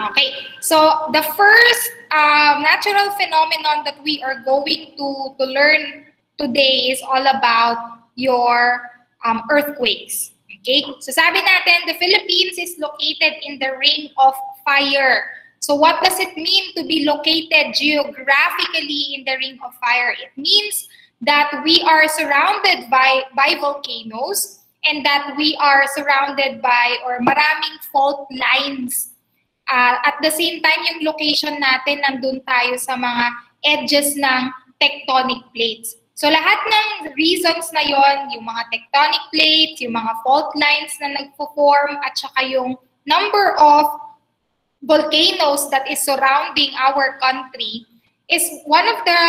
Okay, so the first natural phenomenon that we are going to learn today is all about your earthquakes. Okay, so sabi natin, the Philippines is located in the Ring of Fire. So what does it mean to be located geographically in the Ring of Fire? It means that we are surrounded by volcanoes and that we are surrounded by or maraming fault lines. At the same time, yung location natin, nandun tayo sa mga edges ng tectonic plates. So lahat ng reasons na yon, yung mga tectonic plates, yung mga fault lines na nagpo-form, at saka yung number of volcanoes that is surrounding our country is one of the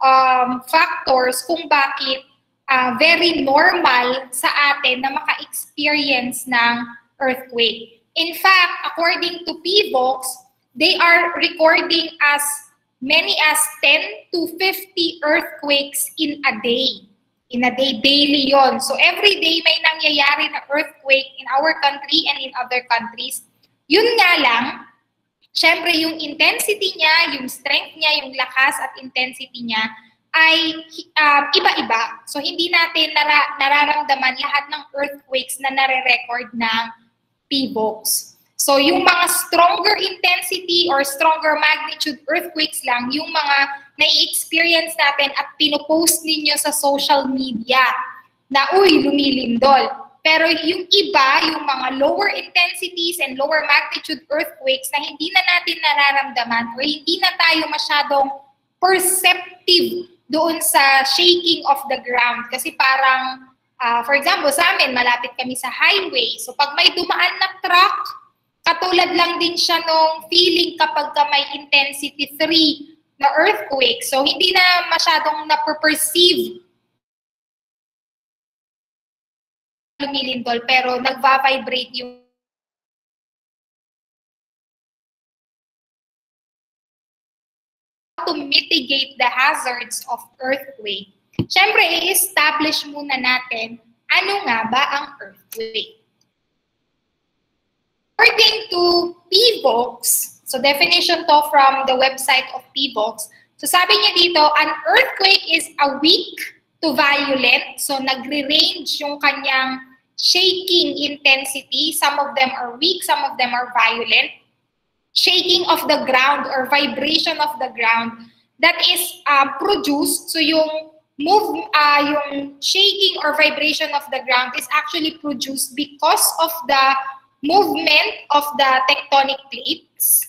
factors kung bakit very normal sa atin na maka-experience ng earthquake. In fact, according to PVOX, they are recording as many as 10 to 50 earthquakes in a day. In a day, daily yon. So every day may nangyayari na earthquake in our country and in other countries. Yun nga lang, syempre yung intensity niya, yung strength niya, yung lakas at intensity niya ay iba-iba. So hindi natin nararamdaman lahat ng earthquakes na nare-record ng PVOX. So yung mga stronger intensity or stronger magnitude earthquakes lang, yung mga nai-experience natin at pinopost ninyo sa social media na, uy, lumilindol. Pero yung iba, yung mga lower intensities and lower magnitude earthquakes na hindi na natin nararamdaman or hindi na tayo masyadong perceptive doon sa shaking of the ground. Kasi parang, for example, sa amin, malapit kami sa highway. So pag may dumaan na truck, katulad lang din siya nung feeling kapag may intensity 3 na earthquake. So hindi na masyadong na-perceive lumilindol, pero nagva-vibrate yung to mitigate the hazards of earthquake. Siyempre, i-establish muna natin ano nga ba ang earthquake. According to PVOX, so definition to from the website of PVOX, so sabi niya dito, an earthquake is a weak to violent, so nagre-range yung kanyang shaking intensity. Some of them are weak, some of them are violent. Shaking of the ground or vibration of the ground that is produced, so yung yung shaking or vibration of the ground is actually produced because of the movement of the tectonic plates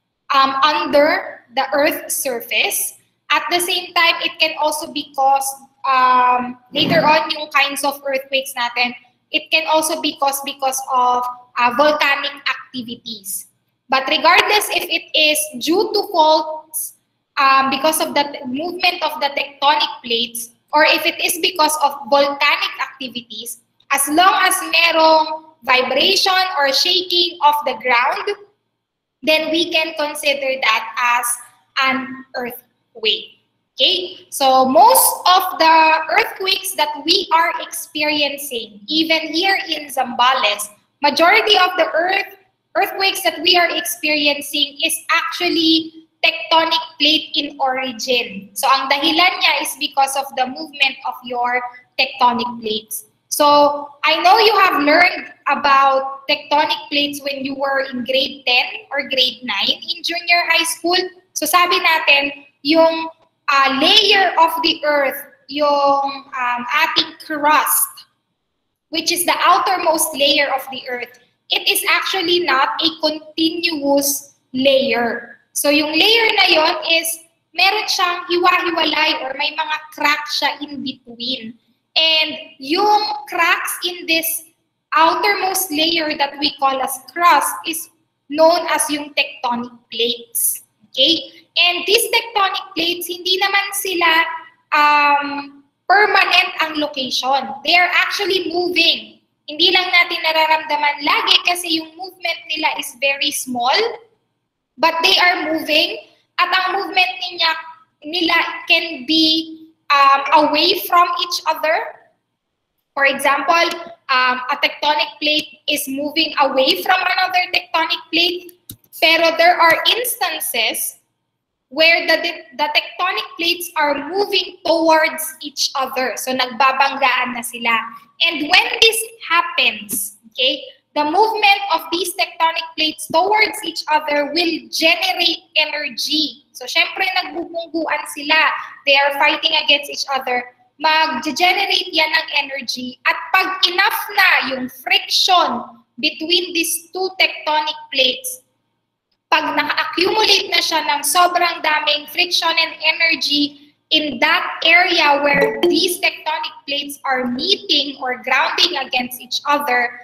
under the Earth's surface. At the same time, it can also be caused, later on yung kinds of earthquakes natin, it can also be caused because of volcanic activities. But regardless if it is due to faults because of the movement of the tectonic plates, or if it is because of volcanic activities, as long as merong vibration or shaking of the ground, then we can consider that as an earthquake. Okay, so most of the earthquakes that we are experiencing, even here in Zambales, majority of the earthquakes that we are experiencing is actually tectonic plate in origin. So ang dahilan niya is because of the movement of your tectonic plates. So I know you have learned about tectonic plates when you were in grade 10 or grade 9 in junior high school. So sabi natin, yung layer of the earth, yung ating crust, which is the outermost layer of the earth, it is actually not a continuous layer. So yung layer na yon is meron siyang hiwa-hiwalay or may mga cracks siya in between. And yung cracks in this outermost layer that we call as crust is known as yung tectonic plates. Okay? And these tectonic plates, hindi naman sila permanent ang location. They are actually moving. Hindi lang natin nararamdaman lagi kasi yung movement nila is very small, but they are moving. At ang movement nila can be away from each other. For example, a tectonic plate is moving away from another tectonic plate. Pero there are instances where the tectonic plates are moving towards each other. So nagbabanggaan na sila. And when this happens, okay, the movement of these tectonic plates towards each other will generate energy. So syempre nagbubungguan sila. They are fighting against each other. Mag-generate yan ng energy. At pag enough na yung friction between these two tectonic plates, pag naka-accumulate na siya ng sobrang daming friction and energy in that area where these tectonic plates are meeting or grounding against each other,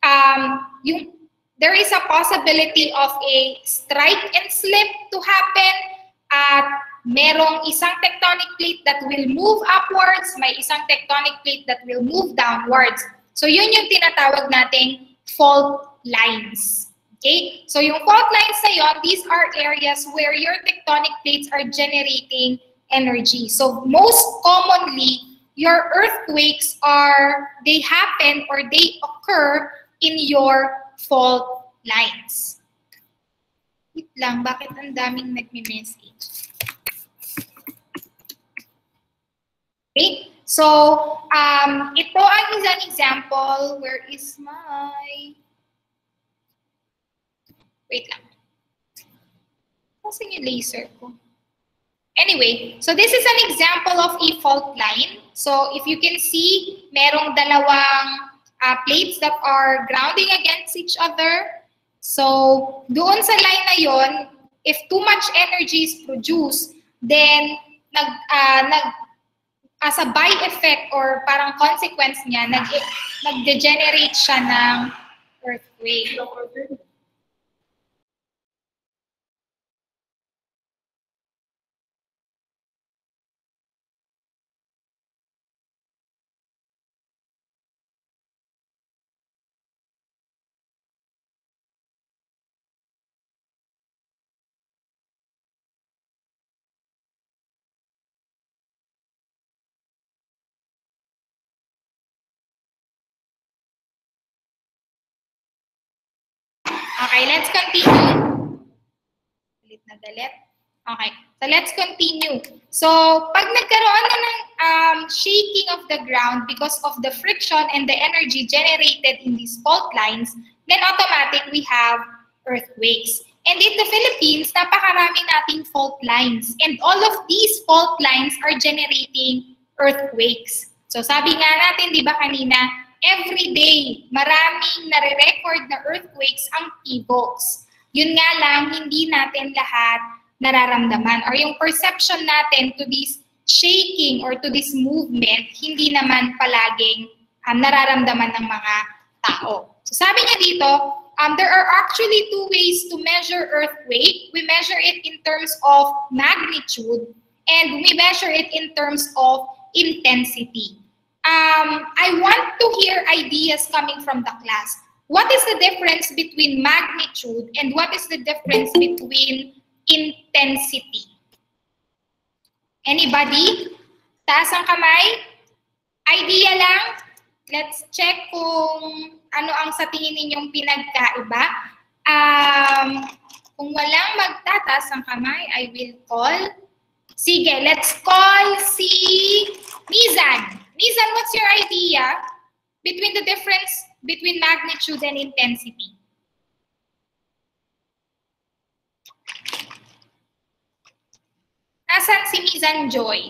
there is a possibility of a strike and slip to happen at merong isang tectonic plate that will move upwards, may isang tectonic plate that will move downwards. So yun yung tinatawag nating fault lines. Okay? So yung fault lines na yun, these are areas where your tectonic plates are generating energy. So most commonly, your earthquakes they happen or they occur in your fault lines. Wait lang, bakit ang daming nagme-message? Okay? So, ito ang isang example. Where is my... Wait lang. Kasi yung laser ko. Anyway, so this is an example of a fault line. So if you can see, merong dalawang plates that are grounding against each other. So doon sa line na yon, if too much energy is produced, then as a by-effect or parang consequence niya, nag-degenerate siya ng earthquake. Okay, let's continue. Galit na galit. Okay, so let's continue. So, pag nagkaroon na ng shaking of the ground because of the friction and the energy generated in these fault lines, then automatic we have earthquakes. And in the Philippines, napakarami nating fault lines. And all of these fault lines are generating earthquakes. So sabi nga natin, di ba kanina, every day, maraming nare-record na earthquakes ang PVOCs. Yun nga lang, hindi natin lahat nararamdaman. Or yung perception natin to this shaking or to this movement, hindi naman palaging nararamdaman ng mga tao. So sabi niya dito, there are actually two ways to measure earthquake. We measure it in terms of magnitude and we measure it in terms of intensity. I want to hear ideas coming from the class. What is the difference between magnitude and what is the difference between intensity? Anybody? Taas ang kamay? Idea lang? Let's check kung ano ang sa tingin ninyong pinagkaiba. Kung walang magtataas ang kamay, I will call. Sige, let's call si Mizan. Mizan, what's your idea between the difference between magnitude and intensity? Nasaan si Mizan Joy?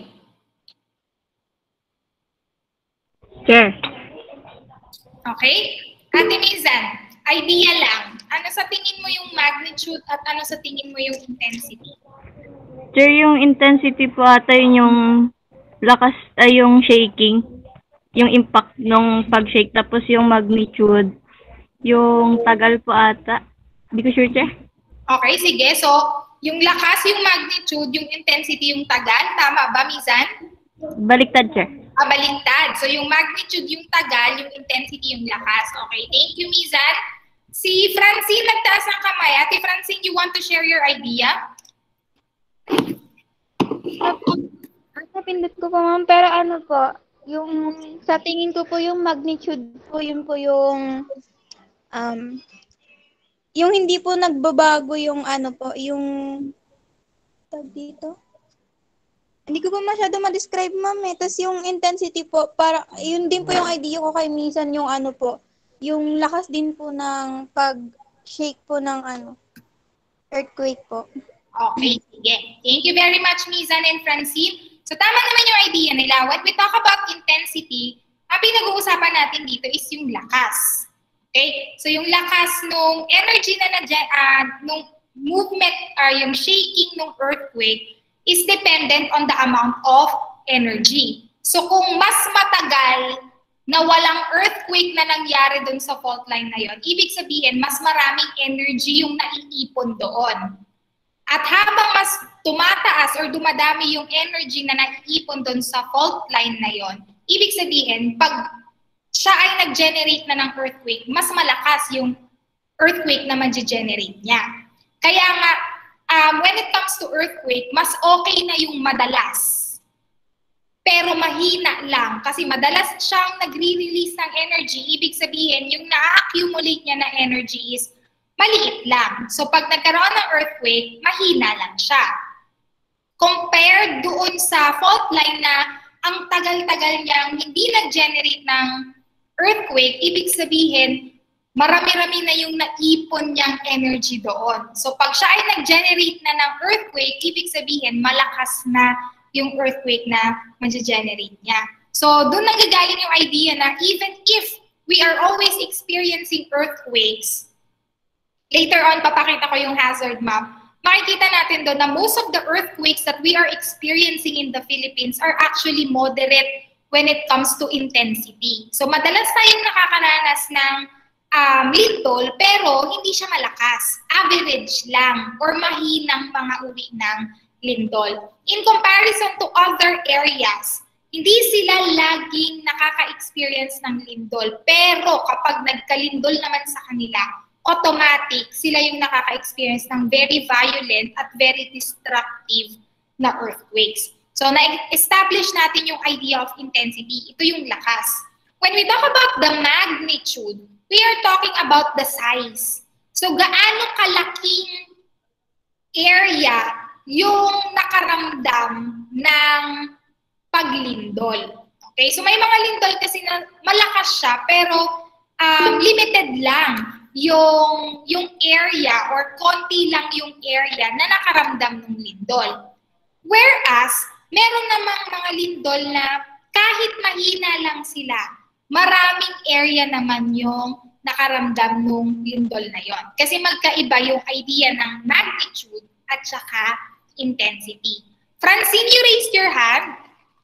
Sure. Okay? Ate Mizan, idea lang. Ano sa tingin mo yung magnitude at ano sa tingin mo yung intensity? Sure, yung intensity po ata yun yung lakas ay yung shaking, yung impact nung pag-shake, tapos yung magnitude, yung tagal po ata. Hindi ko sure, Che. Okay, sige. So, yung lakas, yung magnitude, yung intensity, yung tagal. Tama ba, Mizan? Baliktad, Che. Baliktad. So, yung magnitude, yung tagal, yung intensity, yung lakas. Okay, thank you, Mizan. Si Francine, nagtaas ng kamay. Ate Francine, you want to share your idea? Napindot ko po, ma'am, pero ano po, yung sa tingin ko po yung magnitude po, yun po yung yung hindi po nagbabago yung ano po, yung tag dito. Hindi ko pa masyado ma-describe, ma'am eh. Tapos yung intensity po, para, yun din po yung idea ko kay Misan, yung ano po, yung lakas din po ng pag-shake po ng ano, earthquake po. Okay, sige. Thank you very much, Mizan and Francine. So tama naman yung idea nila. When we talk about intensity, ang pinag-uusapan natin dito is yung lakas. Okay? So yung lakas nung energy na nung movement, yung shaking ng earthquake is dependent on the amount of energy. So kung mas matagal na walang earthquake na nangyari dun sa fault line na yon, ibig sabihin mas maraming energy yung naiipon doon. At habang mas tumataas or dumadami yung energy na naiipon doon sa fault line na yon, ibig sabihin pag siya ay nag-generate na ng earthquake, mas malakas yung earthquake na mag-generate niya. Kaya nga, when it comes to earthquake, mas okay na yung madalas. Pero mahina lang kasi madalas siyang nagre-release ng energy. Ibig sabihin, yung na-accumulate niya na energy is maliit lang. So pag nagkaroon ng earthquake, mahina lang siya. Compared doon sa fault line na ang tagal-tagal niyang hindi nag-generate ng earthquake, ibig sabihin, marami-rami na yung naipon niyang energy doon. So pag siya ay nag-generate na ng earthquake, ibig sabihin malakas na yung earthquake na mag-generate niya. So doon nanggagaling yung idea na even if we are always experiencing earthquakes, later on papakita ko yung hazard map, makikita natin doon na most of the earthquakes that we are experiencing in the Philippines are actually moderate when it comes to intensity. So madalas tayong nakakaranas ng lindol, pero hindi siya malakas. Average lang or mahinang mga uri ng lindol. In comparison to other areas, hindi sila laging nakaka-experience ng lindol. Pero kapag nagkalindol naman sa kanila, automatic sila yung nakaka-experience ng very violent at very destructive na earthquakes. So na-establish natin yung idea of intensity. Ito yung lakas. When we talk about the magnitude, we are talking about the size. So, gaano kalaking area yung nakaramdam ng paglindol. Okay? So, may mga lindol kasi na malakas siya, pero limited lang yung area or konti lang yung area na nakaramdam ng lindol. Whereas, meron namang mga lindol na kahit mahina lang sila, maraming area naman yung nakaramdam nung lindol na yon. Kasi magkaiba yung idea ng magnitude at saka intensity. Francine, you raised your hand.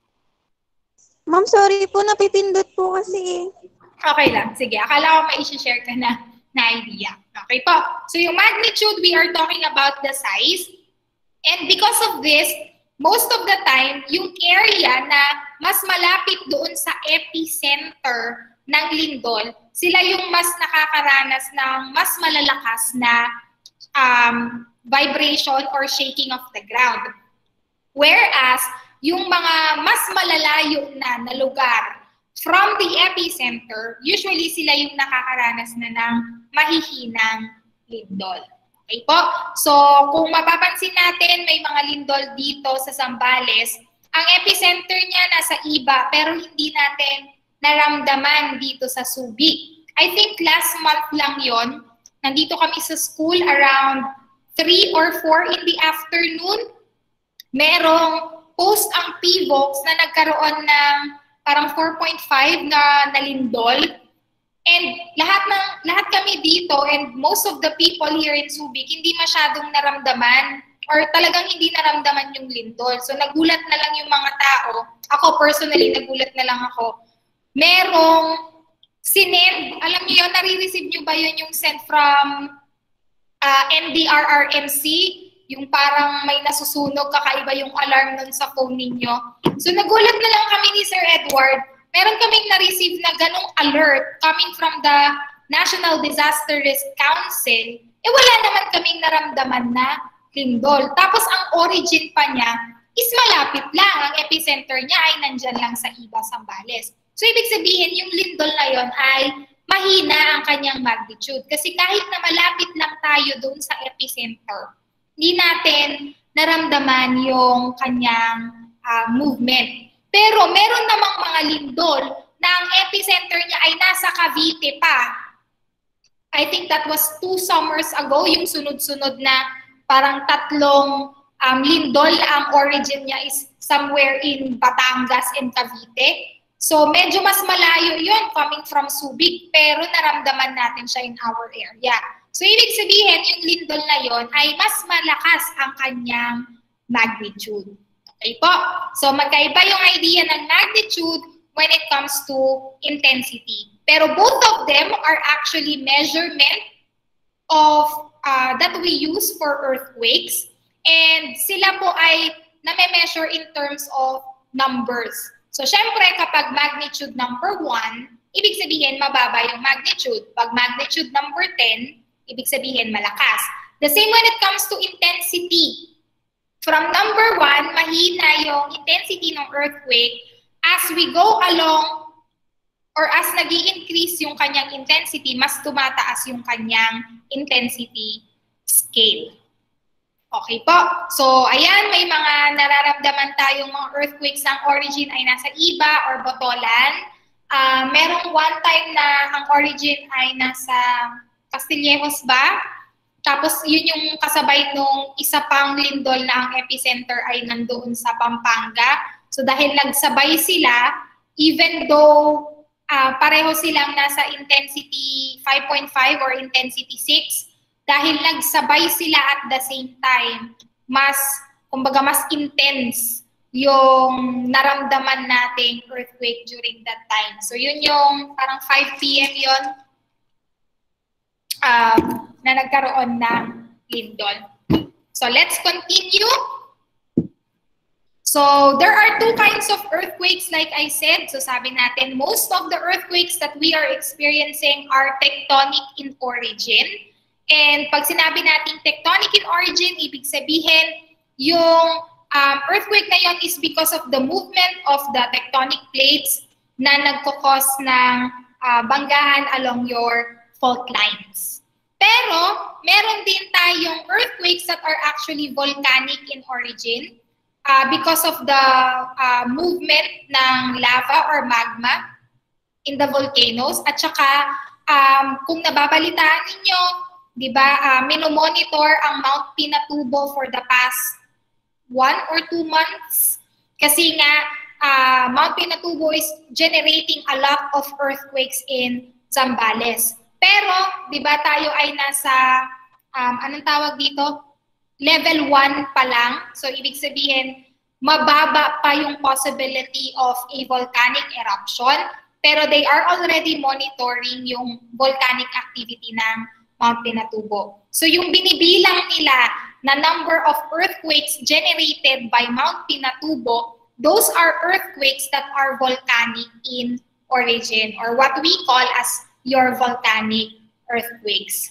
Ma'am, sorry po, napipindot po kasi. Okay lang. Sige, akala ko may isi-share ka na idea. Okay po. So yung magnitude, we are talking about the size. And because of this, most of the time, yung area na mas malapit doon sa epicenter ng lindol, sila yung mas nakakaranas ng mas malalakas na vibration or shaking of the ground. Whereas, yung mga mas malalayo na lugar from the epicenter, usually sila yung nakakaranas na ng mahihinang lindol. Okay po? So, kung mapapansin natin, may mga lindol dito sa Zambales. Ang epicenter niya nasa Iba, pero hindi natin naramdaman dito sa Subic. I think last month lang yon. Nandito kami sa school around 3 or 4 in the afternoon. Merong post ang PVOX na nagkaroon ng parang 4.5 na lindol. And lahat kami dito and most of the people here in Subic hindi masyadong naramdaman or talagang hindi naramdaman yung lindol. So nagulat na lang yung mga tao. Ako personally, nagulat na lang ako. Merong sinend, alam niyo yun, nare-receive niyo ba yun yung sent from NDRRMC? Yung parang may nasusunog, kakaiba yung alarm nun sa phone ninyo. So nagulat na lang kami ni Sir Edward. Meron kaming na-receive na ganong alert coming from the National Disaster Risk Council. Wala naman kaming naramdaman na lindol. Tapos ang origin pa niya is malapit lang. Ang epicenter niya ay nandyan lang sa Iba, Zambales. So ibig sabihin, yung lindol na yon ay mahina ang kanyang magnitude. Kasi kahit na malapit lang tayo doon sa epicenter, hindi natin naramdaman yung kanyang movement. Pero meron namang mga lindol na ang epicenter niya ay nasa Cavite pa. I think that was 2 summers ago, yung sunod-sunod na parang 3 lindol. Ang origin niya is somewhere in Batangas and Cavite. So medyo mas malayo yun coming from Subic, pero naramdaman natin siya in our area. So ibig sabihin, yung lindol na yun ay mas malakas ang kanyang magnitude. Okay po? So magkaiba yung idea ng magnitude when it comes to intensity. Pero both of them are actually measurement of that we use for earthquakes. And sila po ay name-measure in terms of numbers. So syempre kapag magnitude number 1, ibig sabihin mababa yung magnitude. Pag magnitude number 10, ibig sabihin malakas. The same when it comes to intensity. From number 1, mahina yung intensity ng earthquake. As we go along, or as nag-i-increase yung kanyang intensity, mas tumataas yung kanyang intensity scale. Okay po. So, ayan, may mga nararamdaman tayong mga earthquakes ang origin ay nasa Iba or Botolan. Merong one time na ang origin ay nasa Castillejos ba? Tapos, yun yung kasabay nung isa pang lindol na ang epicenter ay nandoon sa Pampanga. So, dahil nagsabay sila, even though pareho silang nasa intensity 5.5 or intensity 6, dahil nagsabay sila at the same time, kumbaga mas intense yung naramdaman nating earthquake during that time. So yun yung parang 5 p.m. yun na nagkaroon ng lindol. So let's continue. So there are 2 kinds of earthquakes like I said. So sabi natin, most of the earthquakes that we are experiencing are tectonic in origin. And pag sinabi natin tectonic in origin, ibig sabihin yung earthquake na yun is because of the movement of the tectonic plates na nagkukos ng banggahan along your fault lines. Pero meron din tayong earthquakes that are actually volcanic in origin because of the movement ng lava or magma in the volcanoes. At saka kung nababalitaan ninyo, di ba, minomonitor ang Mount Pinatubo for the past 1 or 2 months. Kasi nga, Mount Pinatubo is generating a lot of earthquakes in Zambales. Pero, di ba, tayo ay nasa, anong tawag dito? Level 1 pa lang. So, ibig sabihin, mababa pa yung possibility of a volcanic eruption. Pero they are already monitoring yung volcanic activity ng Mount Pinatubo. So yung binibilang nila na number of earthquakes generated by Mount Pinatubo, those are earthquakes that are volcanic in origin or what we call as your volcanic earthquakes.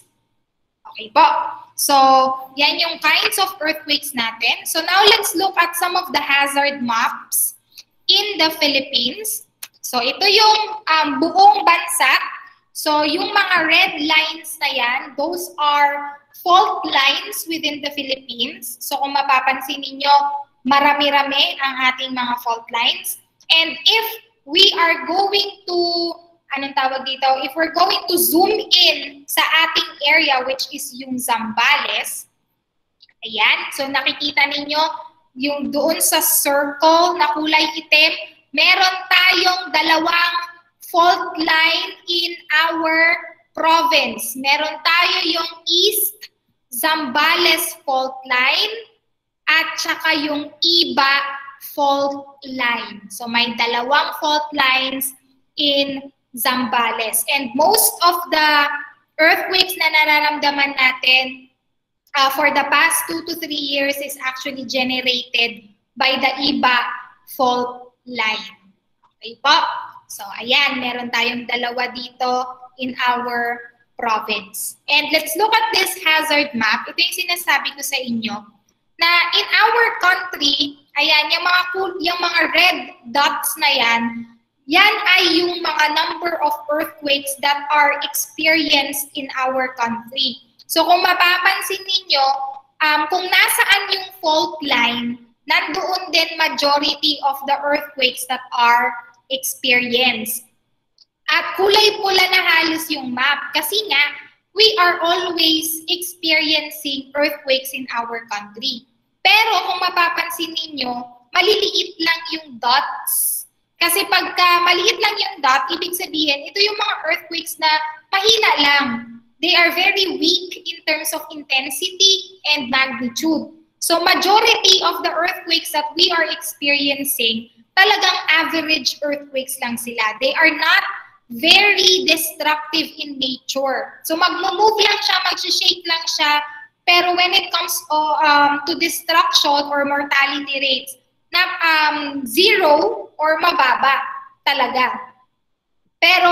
Okay po. So yan yung kinds of earthquakes natin. So now let's look at some of the hazard maps in the Philippines. So ito yung buong bansa. So, yung mga red lines na yan, those are fault lines within the Philippines. So, kung mapapansin ninyo, marami-rami ang ating mga fault lines. And if we are going to, anong tawag dito? If we're going to zoom in sa ating area, which is yung Zambales, ayan. So, nakikita ninyo, yung doon sa circle na kulay itim, meron tayong 2 fault line in our province. Meron tayo yung East Zambales fault line at saka yung Iba fault line. So may 2 fault lines in Zambales. And most of the earthquakes na nararamdaman natin for the past 2 to 3 years is actually generated by the Iba fault line. Okay po? So, ayan, meron tayong 2 dito in our province. And let's look at this hazard map. Ito yung sinasabi ko sa inyo na in our country, ayan, yung mga red dots na yan, yan ay yung mga number of earthquakes that are experienced in our country. So kung mapapansin ninyo, kung nasaan yung fault line, nandoon din majority of the earthquakes that are experienced. At kulay pula na halos yung map kasi nga, we are always experiencing earthquakes in our country. Pero kung mapapansin ninyo, maliliit lang yung dots. Kasi pagka maliit lang yung dot, ibig sabihin, ito yung mga earthquakes na mahina lang. They are very weak in terms of intensity and magnitude. So majority of the earthquakes that we are experiencing, talagang average earthquakes lang sila. They are not very destructive in nature. So mag-move lang siya, mag-shake lang siya, pero when it comes to destruction or mortality rates, na zero or mababa talaga. Pero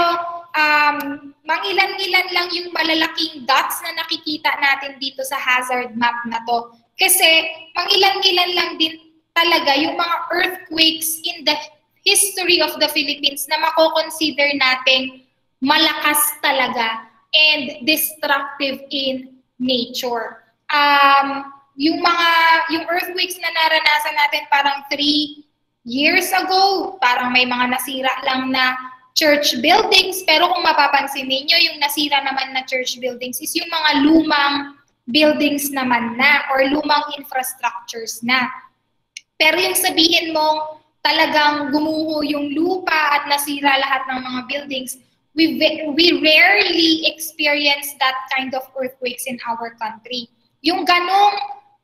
mangilan-ilan lang yung malalaking dots na nakikita natin dito sa hazard map na to. Kasi mangilan-ilan lang din talaga yung mga earthquakes in the history of the Philippines na mako-consider nating malakas talaga and destructive in nature. Yung earthquakes na naranasan natin parang 3 years ago, parang may mga nasira lang na church buildings, pero kung mapapansin niyo yung nasira naman na church buildings is yung mga lumang buildings naman na or lumang infrastructures na. Pero yung sabihin mo talagang gumuho yung lupa at nasira lahat ng mga buildings, we rarely experience that kind of earthquakes in our country. Yung ganong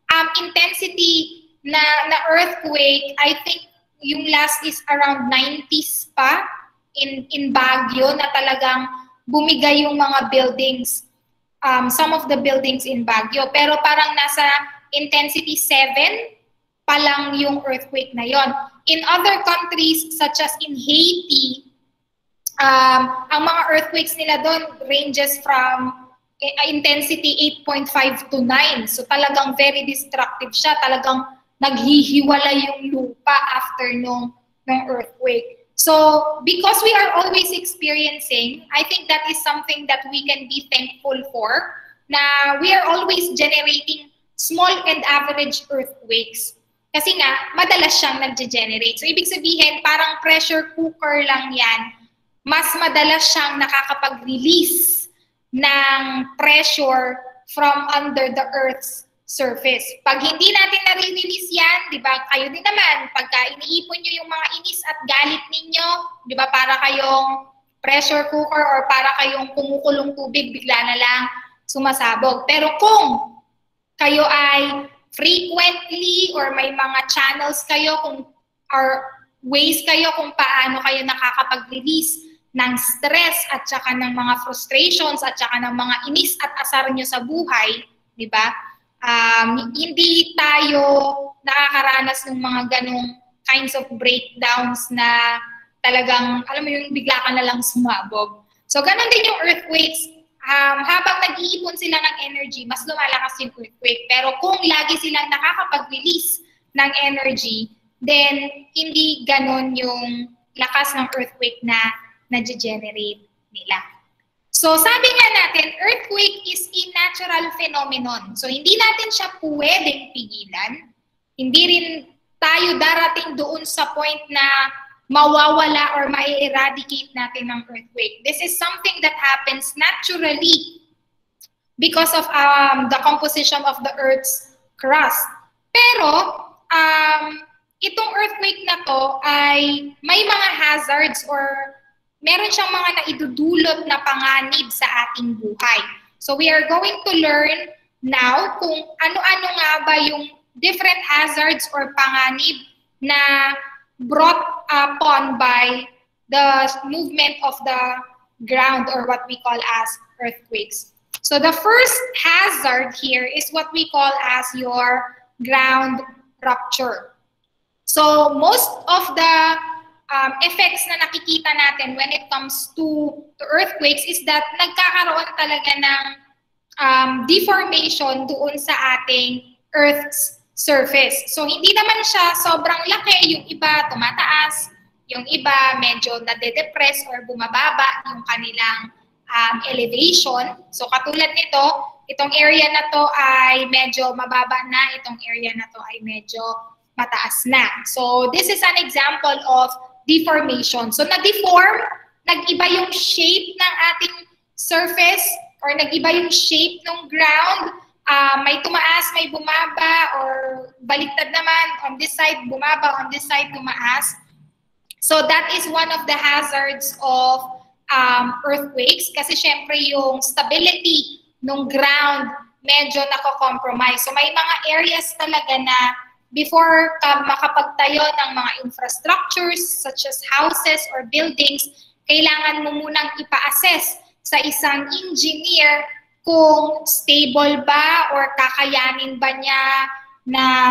intensity na earthquake, I think yung last is around 90s pa in Baguio na talagang bumigay yung mga buildings, some of the buildings in Baguio. Pero parang nasa intensity 7 pa lang yung earthquake na yon. In other countries such as in Haiti, ang mga earthquakes nila doon ranges from intensity 8.5 to 9. So talagang very destructive siya. Talagang naghihiwala yung lupa after nung earthquake. So because we are always experiencing, I think that is something that we can be thankful for, na we are always generating small and average earthquakes. Kasi nga, madalas siyang nag-generate. So ibig sabihin, parang pressure cooker lang yan. Mas madalas siyang nakakapag-release ng pressure from under the Earth's surface. Pag hindi natin nare-release yan, di ba, kayo din naman, pagka iniipon nyo yung mga inis at galit ninyo, di ba, para kayong pressure cooker or para kayong kumukulong tubig, bigla na lang sumasabog. Pero kung kayo ay frequently or may mga channels kayo or ways kayo kung paano kayo nakakapag-release ng stress at saka ng mga frustrations at saka ng mga inis at asar nyo sa buhay, di ba? Hindi tayo nakakaranas ng mga ganong kinds of breakdowns na talagang, alam mo yung bigla ka na lang sumabog. So, ganon din yung earthquakes. Habang nag-iipon sila ng energy, mas lumalakas yung earthquake. Pero kung lagi silang nakakapag-release ng energy, then hindi ganon yung lakas ng earthquake na na-generate nila. So sabi nga natin, earthquake is a natural phenomenon. So hindi natin siya pwedeng pigilan. Hindi rin tayo darating doon sa point na mawawala or ma-eradicate natin ng earthquake. This is something that happens naturally because of the composition of the Earth's crust. Pero itong earthquake na to ay may mga hazards or meron siyang mga naidudulot na panganib sa ating buhay. So we are going to learn now kung ano-ano nga ba yung different hazards or panganib na brought upon by the movement of the ground or what we call as earthquakes. So the first hazard here is what we call as your ground rupture. So most of the effects na nakikita natin when it comes to earthquakes is that nagkakaroon talaga ng deformation doon sa ating Earth's surface. So hindi naman siya sobrang laki, yung iba tumataas, Yung iba medyo nade-depress or bumababa yung kanilang elevation. So katulad nito, itong area na to ay medyo mababa na, itong area na to ay medyo mataas na. So this is an example of deformation. So na-deform, nag-iba yung shape ng ating surface or nag-iba yung shape ng ground. May tumaas, may bumaba, or baliktad naman, on this side bumaba, on this side tumaas. So that is one of the hazards of earthquakes kasi syempre yung stability ng ground medyo nako-compromise. So may mga areas talaga na before ka makapagtayo ng mga infrastructures such as houses or buildings, kailangan mo munang ipa-assess sa isang engineer kung stable ba or kakayanin ba niya na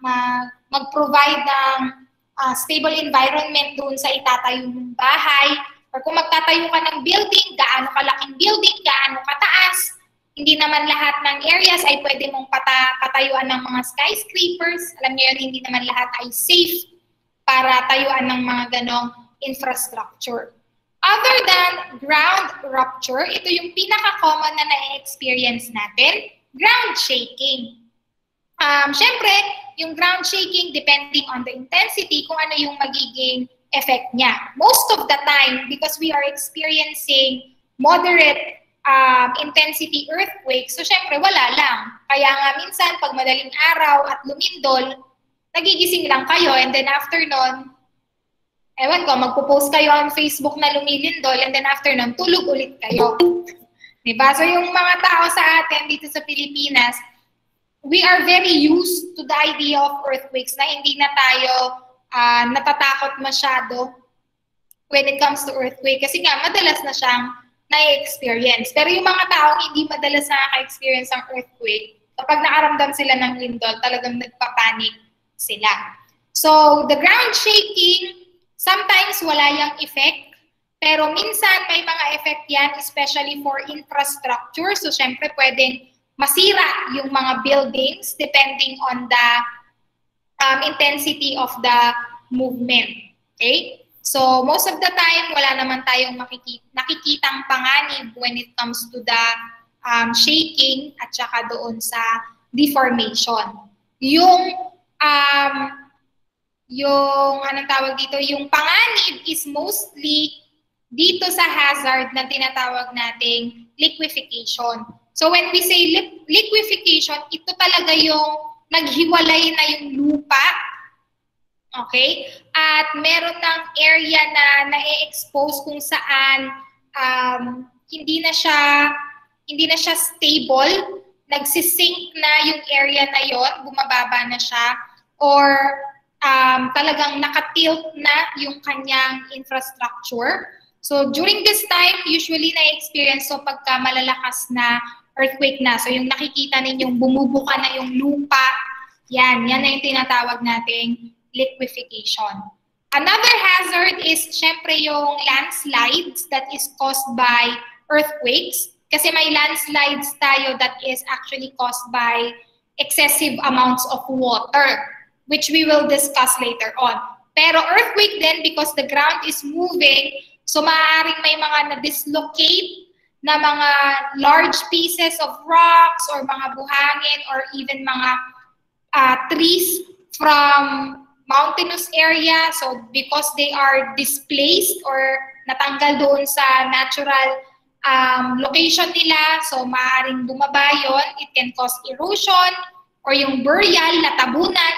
mag-provide ng stable environment doon sa itatayo ng bahay. Or kung magtatayo ka ng building, gaano kalaking building, gaano kataas. Hindi naman lahat ng areas ay pwede mong patayuan ng mga skyscrapers. Alam niyo yun, hindi naman lahat ay safe para tayuan ng mga ganong infrastructure. Other than ground rupture, ito yung pinaka-common na na-experience natin, ground shaking. Siyempre, yung ground shaking, depending on the intensity, kung ano yung magiging effect niya. Most of the time, because we are experiencing moderate intensity earthquakes, so syempre wala lang. Kaya nga minsan, pag madaling araw at lumindol, nagigising lang kayo, and then after nun, ewan ko, magpo-post kayo on Facebook na lumilindol, and then after nun, tulog ulit kayo. Diba? So yung mga tao sa atin dito sa Pilipinas, we are very used to the idea of earthquakes na hindi na tayo natatakot masyado when it comes to earthquake kasi nga madalas na siyang na-experience. Pero yung mga taong hindi madalas na-experience ang earthquake, kapag nakaramdam sila ng lindol, talagang nagpapanik sila. So the ground shaking, sometimes wala yung effect, pero minsan may mga effect yan, especially for infrastructure. So syempre pwedeng masira yung mga buildings depending on the intensity of the movement. Okay? So, most of the time, wala naman tayong nakikitang panganib when it comes to the shaking at saka doon sa deformation. Yung anong tawag dito, yung panganib is mostly dito sa hazard na tinatawag nating liquefaction. So, when we say liquefaction, ito talaga yung naghiwalay na yung lupa, okay? At meron ng area na na-expose kung saan hindi na siya stable, nagsisink na yung area na yon, bumababa na siya, or talagang nakatilt na yung kanyang infrastructure. So during this time, usually na-experience so pagka malalakas na earthquake na. So yung nakikita ninyong bumubuka na yung lupa, yan na yung tinatawag nating liquefaction. Another hazard is syempre yung landslides that is caused by earthquakes. Kasi may landslides tayo that is actually caused by excessive amounts of water, which we will discuss later on. Pero earthquake din, because the ground is moving, so maaaring may mga na-dislocate na mga large pieces of rocks or mga buhangin or even mga trees from mountainous area. So because they are displaced or natanggal doon sa natural location nila, so maaaring bumaba yun. It can cause erosion or yung burial, natabunan.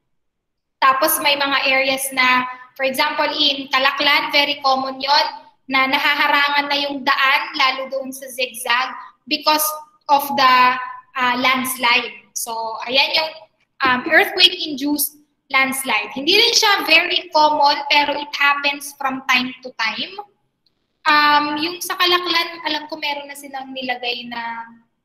Tapos may mga areas na, for example, in Calaklan, very common yon, na nahaharangan na yung daan, lalo doon sa zigzag, because of the landslide. So, ayan yung earthquake-induced landslide. Hindi rin siya very common, pero it happens from time to time. Yung sa Calaklan, alam ko meron na silang nilagay na,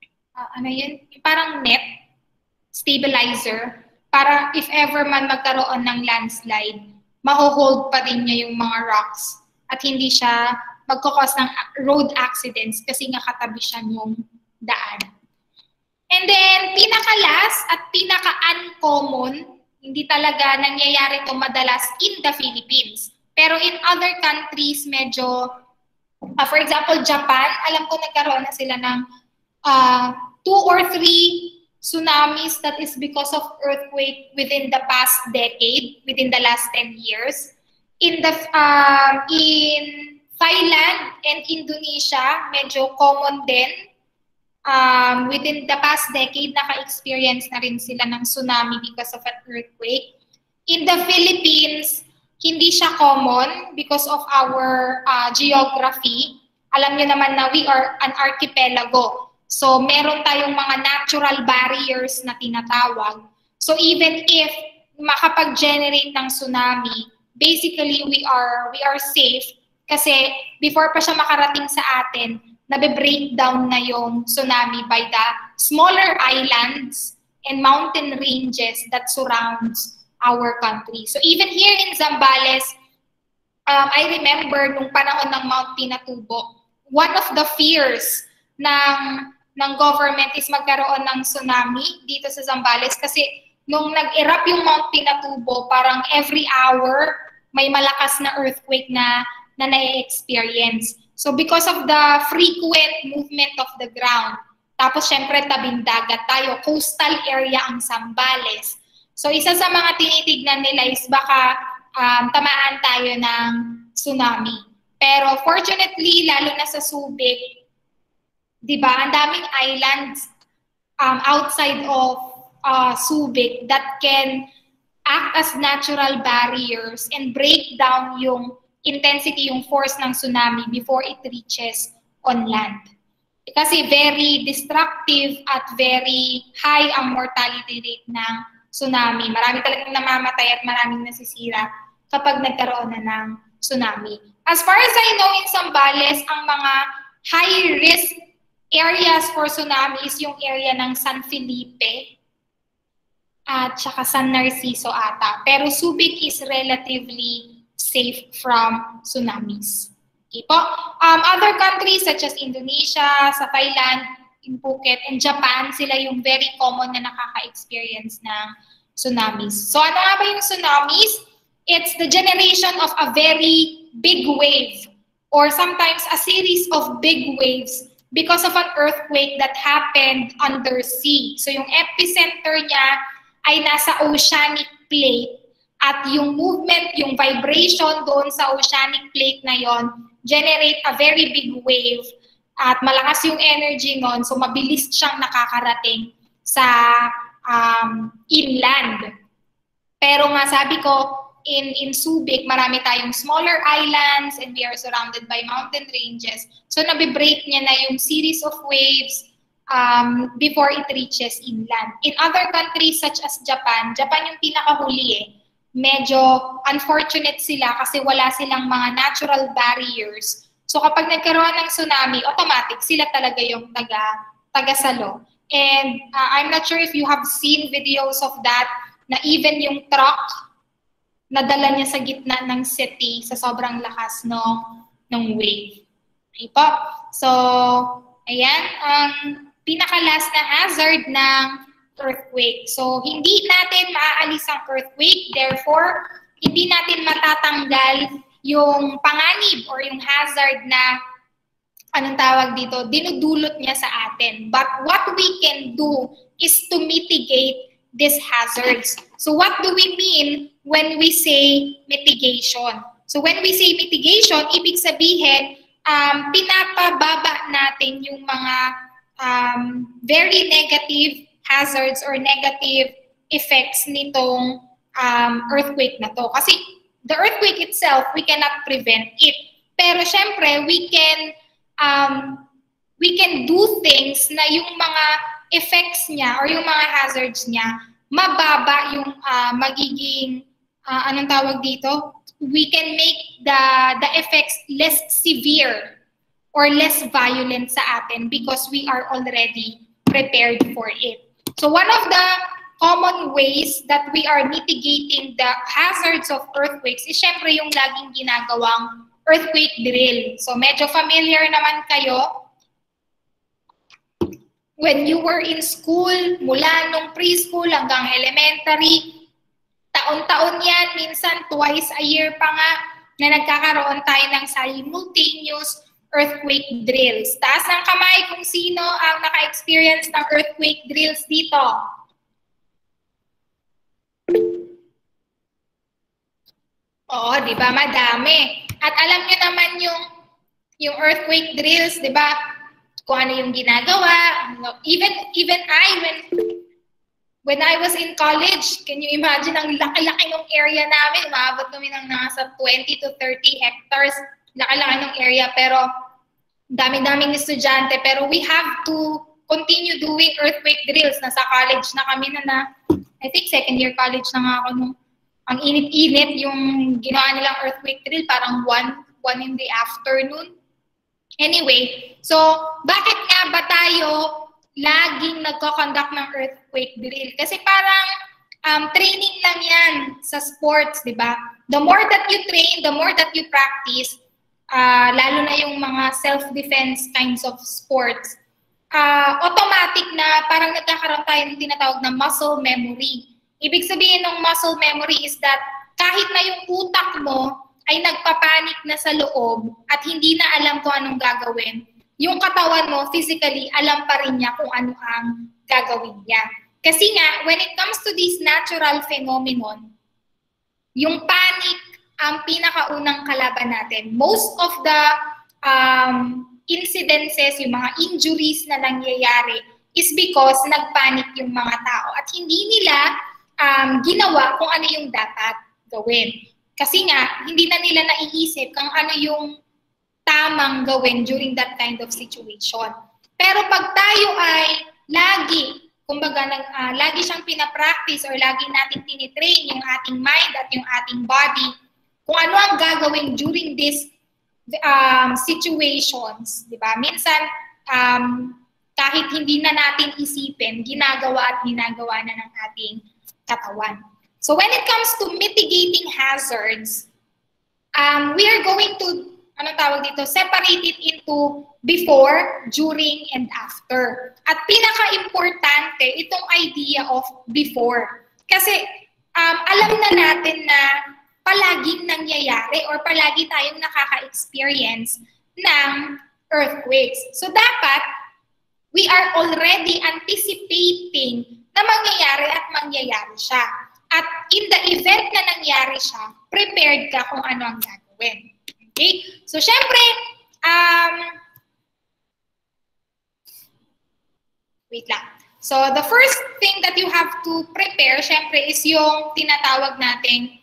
parang net, stabilizer, para if ever man magkaroon ng landslide, maho-hold pa din niya yung mga rocks at hindi siya magkakos ng road accidents kasi nga katabi siya yung daan. And then, pinaka-last at pinaka-uncommon, hindi talaga nangyayari ito madalas in the Philippines. Pero in other countries, medyo, for example, Japan, alam ko nagkaroon na sila ng 2 or 3 tsunamis that is because of earthquake within the past decade, within the last 10 years. In Thailand and Indonesia, medyo common din. Within the past decade, naka-experience na rin sila ng tsunami because of an earthquake. In the Philippines, hindi siya common because of our geography. Alam niyo naman na we are an archipelago. So, meron tayong mga natural barriers na tinatawag. So, even if makapag-generate ng tsunami, basically, we are safe kasi before pa siya makarating sa atin, nabe-breakdown na yung tsunami by the smaller islands and mountain ranges that surrounds our country. So even here in Zambales, I remember nung panahon ng Mount Pinatubo, one of the fears ng government is magkaroon ng tsunami dito sa Zambales kasi nung nag-erupt yung Mount Pinatubo, parang every hour may malakas na earthquake na na-experience. So because of the frequent movement of the ground, tapos syempre tabing dagat tayo, coastal area ang Zambales. So isa sa mga tinitignan nila is baka tamaan tayo ng tsunami. Pero fortunately, lalo na sa Subic, di ba, ang daming islands outside of Subic that can act as natural barriers and break down yung intensity, yung force ng tsunami before it reaches on land. Kasi very destructive at very high ang mortality rate ng tsunami. Marami talagang namamatay at maraming nasisira kapag nagkaroon na ng tsunami. As far as I know, in Zambales, ang mga high-risk areas for tsunami is yung area ng San Felipe at saka San Narciso ata. Pero Subic is relatively safe from tsunamis. Okay po. Other countries such as Indonesia, sa Thailand, in Phuket, and Japan, sila yung very common na nakaka-experience ng tsunamis. So ano nga ba yung tsunamis? It's the generation of a very big wave or sometimes a series of big waves because of an earthquake that happened undersea. So yung epicenter niya ay nasa oceanic plate at yung movement, yung vibration doon sa oceanic plate na yon generate a very big wave at malakas yung energy nun, so mabilis siyang nakakarating sa inland. Pero nga sabi ko, in Subic, marami tayong smaller islands and we are surrounded by mountain ranges. So nabe-break niya na yung series of waves before it reaches inland. In other countries such as Japan yung pinakahuli eh. Medyo unfortunate sila kasi wala silang mga natural barriers. So kapag nagkaroon ng tsunami, automatic sila talaga yung taga-salo. And I'm not sure if you have seen videos of that na even yung truck nadala niya sa gitna ng city sa sobrang lakas ng wave. Okay po? So, ayan, ang pinaka-last na hazard ng earthquake. So, hindi natin maaalis ang earthquake. Therefore, hindi natin matatanggal yung panganib or yung hazard na, anong tawag dito, dinudulot niya sa atin. But what we can do is to mitigate these hazards. So, what do we mean when we say mitigation? So, when we say mitigation, ibig sabihin, pinapababa natin yung mga very negative hazards or negative effects nitong earthquake na to. Kasi the earthquake itself, we cannot prevent it. Pero syempre, we can do things na yung mga effects niya or yung mga hazards niya, mababa yung magiging, anong tawag dito? We can make the effects less severe or less violent sa atin because we are already prepared for it. So one of the common ways that we are mitigating the hazards of earthquakes is syempre yung laging ginagawang earthquake drill. So medyo familiar naman kayo. When you were in school, mula nung preschool hanggang elementary, taon-taon yan, minsan twice a year pa nga, na nagkakaroon tayo ng simultaneous earthquake drills. Taas ng kamay kung sino ang naka-experience ng earthquake drills dito. Oo, di ba? Madami. At alam nyo naman yung earthquake drills, di ba? Kung ano yung ginagawa. Even I, when I was in college, can you imagine ang laki-laki ng area namin? Umabot kami ng nasa 20 to 30 hectares. Laki-laki ng area, pero dami-daming estudyante. Pero we have to continue doing earthquake drills. Nasa college na kami na I think second year college na nga ako nung ang init-init yung ginawa nilang earthquake drill, parang 1 in the afternoon. Anyway, so bakit nga ba tayo laging nagko-conduct ng earthquake drill? Kasi parang training lang yan sa sports, di ba? The more that you train, the more that you practice, lalo na yung mga self-defense kinds of sports, automatic na parang nagkakaroon tayo ng tinatawag na muscle memory. Ibig sabihin ng muscle memory is that kahit na yung utak mo ay nagpapanik na sa loob at hindi na alam kung anong gagawin, yung katawan mo physically alam pa rin niya kung ano ang gagawin niya. Kasi nga, when it comes to this natural phenomenon, yung panic ang pinakaunang kalaban natin. Most of the incidences, yung mga injuries na nangyayari is because nagpanic yung mga tao at hindi nila ginawa kung ano yung dapat gawin. Kasi nga, hindi na nila naiisip kung ano yung tamang gawin during that kind of situation. Pero pag tayo ay lagi, kumbaga, lagi siyang pinapractice or lagi natin tinitrain yung ating mind at yung ating body, kung ano ang gagawin during these situations, di ba? Minsan, kahit hindi na natin isipin, ginagawa at ginagawa na ng ating katawan. So when it comes to mitigating hazards, we are going to, separate it into before, during, and after. At pinaka-importante, itong idea of before. Kasi alam na natin na palaging nangyayari or palagi tayong nakaka-experience ng earthquakes. So dapat, we are already anticipating na mangyayari at mangyayari siya. At in the event na nangyari siya, prepared ka kung ano ang gagawin. Okay? So, syempre, wait lang. So, the first thing that you have to prepare, syempre, is yung tinatawag nating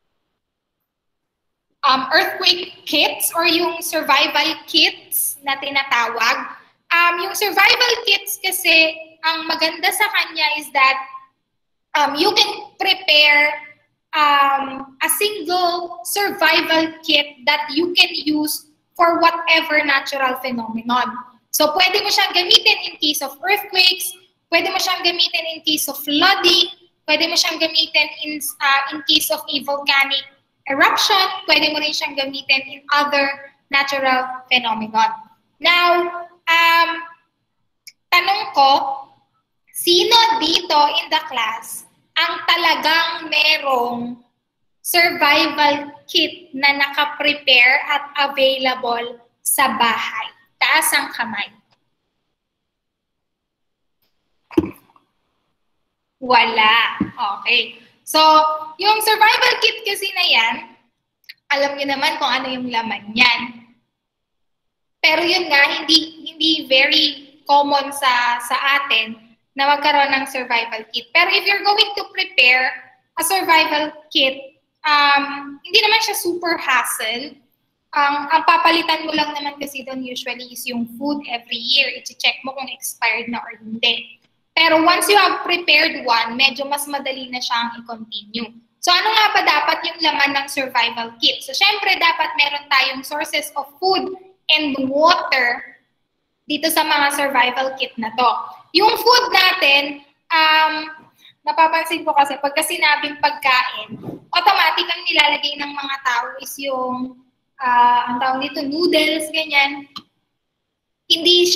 earthquake kits or yung survival kits na tinatawag. Yung survival kits kasi, ang maganda sa kanya is that you can prepare a single survival kit that you can use for whatever natural phenomenon. So, pwede mo siyang gamitin in case of earthquakes, pwede mo siyang gamitin in case of flooding, pwede mo siyang gamitin in case of a volcanic eruption, pwede mo rin siyang gamitin in other natural phenomenon. Now, tanong ko, sino dito in the class ang talagang merong survival kit na naka-prepare at available sa bahay? Taas ang kamay. Wala. Okay. So, yung survival kit kasi na yan, alam niyo naman kung ano yung laman yan. Pero yun nga, hindi very common sa atin na magkaroon ng survival kit. Pero if you're going to prepare a survival kit, hindi naman siya super hassle. Ang papalitan mo lang naman kasi doon usually is yung food every year. I-check mo kung expired na or hindi. Pero once you have prepared one, medyo mas madali na siyang i-continue. So ano nga ba dapat yung laman ng survival kit? So syempre dapat meron tayong sources of food and water dito sa mga survival kit na to. Yung food natin, napapansin ko kasi pagka sinabing pagkain, automatic ang nilalagay ng mga tao is yung, ang tawag nito, noodles, ganyan. Hindi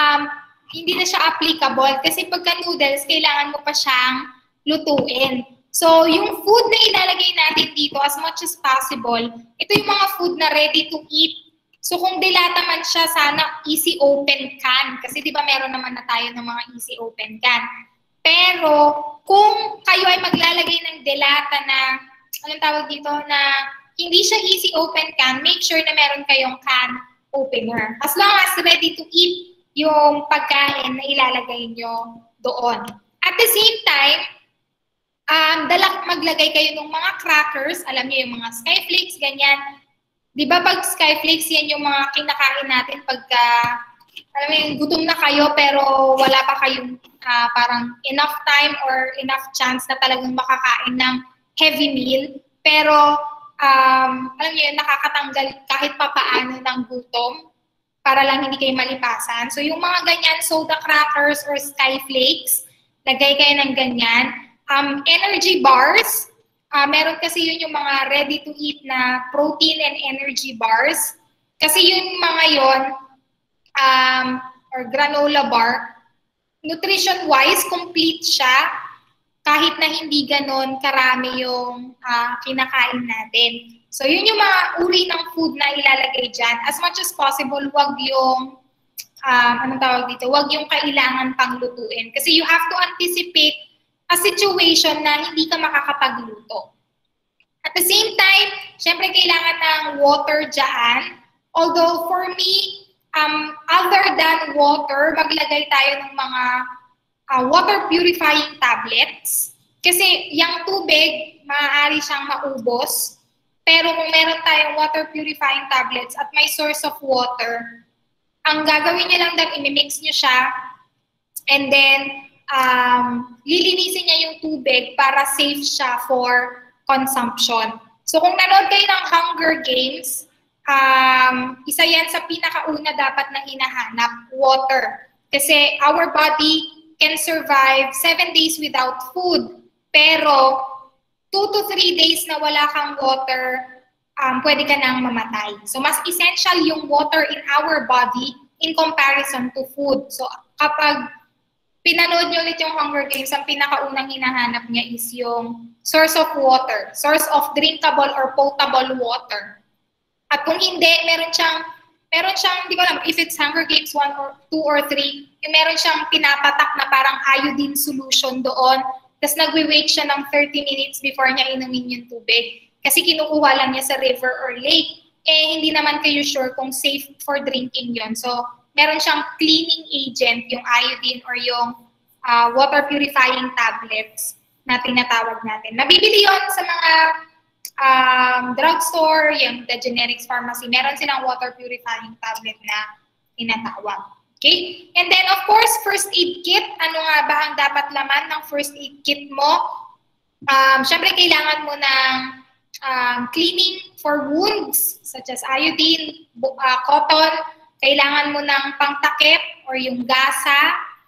na siya applicable kasi pagka noodles, kailangan mo pa siyang lutuin. So, yung food na ilalagay natin dito, as much as possible, ito yung mga food na ready to eat. So, kung dilata man siya, sana easy open can. Kasi di ba meron naman na tayo ng mga easy open can. Pero, kung kayo ay maglalagay ng dilata na, anong tawag dito, na hindi siya easy open can, make sure na meron kayong can opener. As long as ready to eat yung pagkain na ilalagay nyo doon. At the same time, maglagay kayo ng mga crackers, alam niyo yung mga skyflakes, ganyan. Di ba pag skyflakes, yan yung mga kinakain natin pagka, alam mo yung gutom na kayo pero wala pa kayong parang enough time or enough chance na talagang makakain ng heavy meal. Pero, alam niyo yun, nakakatanggal kahit papaano ng gutom para lang hindi kayo malipasan. So, yung mga ganyan, soda crackers or skyflakes, lagay kayo ng ganyan. Energy bars, meron kasi yun yung mga ready-to-eat na protein and energy bars. Kasi yung mga yon or granola bar, nutrition-wise, complete siya kahit na hindi ganon karami yung kinakain natin. So yun yung mga uri ng food na ilalagay dyan. As much as possible, wag yung, anong tawag dito, wag yung kailangan pang lutuin. Kasi you have to anticipate a situation na hindi ka makakapagluto. At the same time, syempre kailangan ng water dyan. Although for me, other than water, maglagay tayo ng mga water purifying tablets. Kasi yung tubig, maaari siyang maubos. Pero kung meron tayong water purifying tablets at may source of water, ang gagawin niyo lang daw, imimix niyo siya, and then, lilinisin niya yung tubig para safe siya for consumption. So kung nanood kayo ng Hunger Games, isa yan sa pinakauna dapat na hinahanap, water. Kasi our body can survive 7 days without food. Pero 2 to 3 days na wala kang water, pwede ka nang mamatay. So mas essential yung water in our body in comparison to food. So kapag pinanood nyo ulit yung Hunger Games, ang pinakaunang hinahanap niya is yung source of water, source of drinkable or potable water. At kung hindi, meron siyang, hindi ko alam if it's Hunger Games 1 or 2 or 3, yung meron siyang pinapatak na parang iodine solution doon, tapos nagwi-wait siya ng 30 minutes before niya inumin yung tubig. Kasi kinukuha lang niya sa river or lake. Eh, hindi naman kayo sure kung safe for drinking yon. So, meron siyang cleaning agent, yung iodine or yung water purifying tablets na tinatawag natin. Nabibili yon sa mga drugstore, yung the generics pharmacy. Meron silang water purifying tablet na tinatawag. Okay? And then, of course, first aid kit. Ano nga ba ang dapat laman ng first aid kit mo? Siyempre, kailangan mo ng cleaning for wounds, such as iodine, cotton. Kailangan mo ng pangtakip or yung gasa.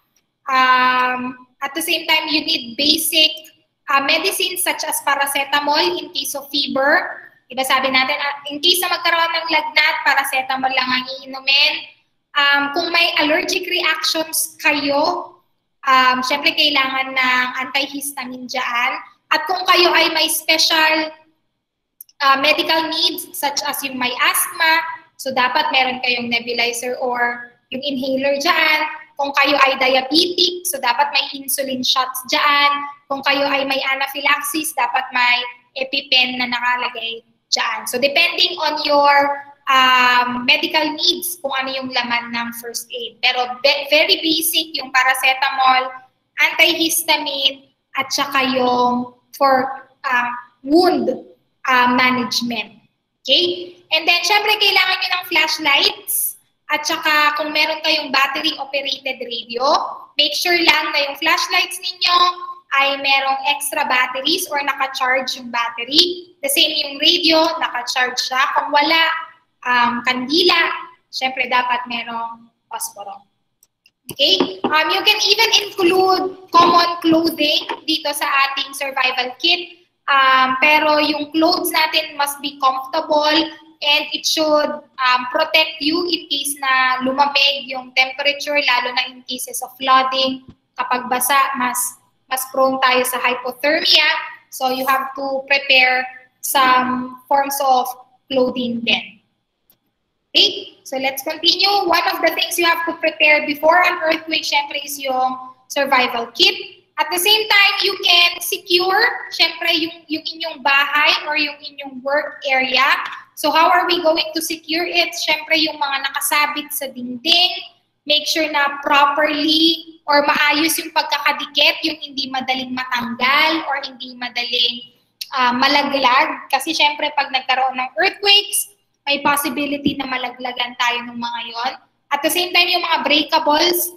At the same time, you need basic medicines such as paracetamol in case of fever. Diba sabi natin, in case na magkaroon ng lagnat, paracetamol lang ang iinumin. Kung may allergic reactions kayo, syempre kailangan ng antihistamine dyan. At kung kayo ay may special medical needs such as yung may asthma, so dapat meron kayong nebulizer or yung inhaler dyan. Kung kayo ay diabetic, so dapat may insulin shots dyan. Kung kayo ay may anaphylaxis, dapat may EpiPen na nakalagay dyan. So depending on your medical needs, kung ano yung laman ng first aid. Pero very basic yung paracetamol, antihistamine, at saka yung for wound management. Okay? And then, syempre, kailangan nyo ng flashlights. At saka, kung meron kayong battery-operated radio, make sure lang na yung flashlights ninyo ay merong extra batteries or naka-charge yung battery. The same yung radio, naka-charge siya. Kung wala, kandila, syempre, dapat merong posporo. Okay? You can even include common clothing dito sa ating survival kit. Pero yung clothes natin must be comfortable and it should protect you in case na lumamig yung temperature, lalo na in cases of flooding. Kapag basa, mas prone tayo sa hypothermia. So you have to prepare some forms of clothing then. Okay, so let's continue. One of the things you have to prepare before an earthquake, syempre, is yung survival kit. At the same time, you can secure, syempre, yung inyong bahay or yung inyong work area. So how are we going to secure it? Syempre, yung mga nakasabit sa dingding, make sure na properly or maayos yung pagkakadikit, yung hindi madaling matanggal or hindi madaling malaglag. Kasi syempre, pag nagkaroon ng earthquakes, may possibility na malaglagan tayo ng mga yon. At the same time, yung mga breakables,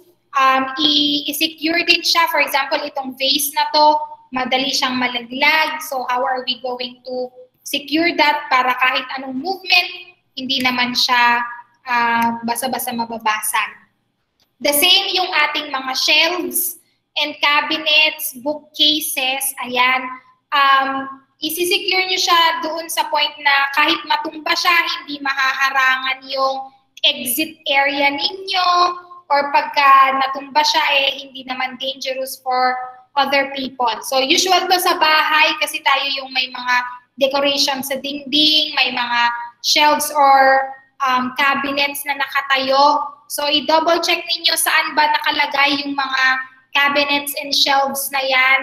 i-secure din siya. For example, itong vase na to, madali siyang malaglag. So how are we going to secure that para kahit anong movement, hindi naman siya basa-basa mababasag. The same yung ating mga shelves and cabinets, bookcases, ayan. Isi-secure nyo siya doon sa point na kahit matumba siya, hindi mahaharangan yung exit area ninyo, or pagka natumba siya, hindi naman dangerous for other people. So usual to sa bahay kasi tayo yung may mga decoration sa dingding, may mga shelves or cabinets na nakatayo. So i-double check ninyo saan ba nakalagay yung mga cabinets and shelves na yan.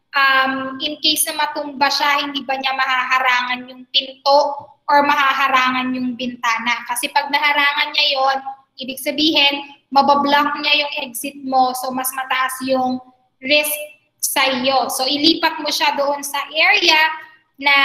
In case na matumba siya, hindi ba niya mahaharangan yung pinto or mahaharangan yung bintana. Kasi pag naharangan niya yon, ibig sabihin, mabablock niya yung exit mo. So mas mataas yung risk sa iyo. So ilipat mo siya doon sa area na